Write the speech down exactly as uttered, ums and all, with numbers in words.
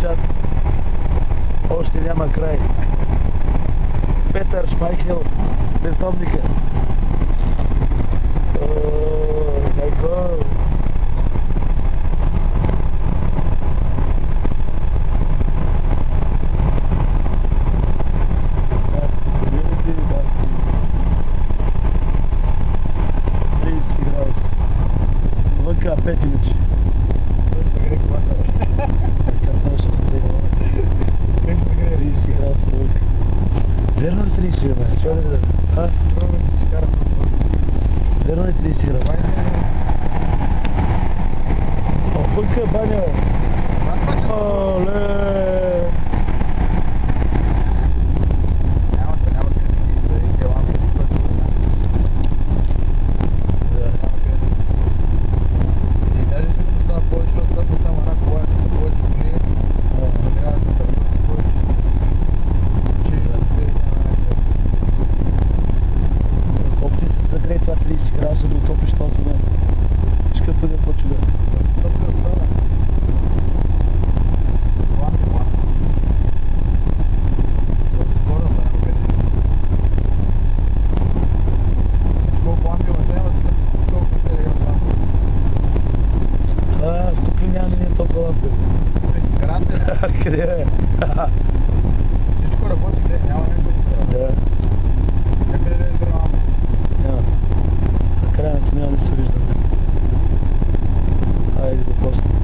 чат. Още няма край. Петър Шмайхел, бездомника. Майко. Вънка пет иначе. тридесет градуса вънка. Верно ли тридесет градуса? Чува ли да? А? Верно ли тридесет градуса? О, вънка е баня, бе! Оле! тридесет градуса да утопиш този ден. Ще като да почва да. А, тук ли няма ни топла лампа? Къде е? Всичко работи, не, няма нещо. Да. Някъде да е изграна лампа? Няма. На крайното няма да се вижда. Айде да после.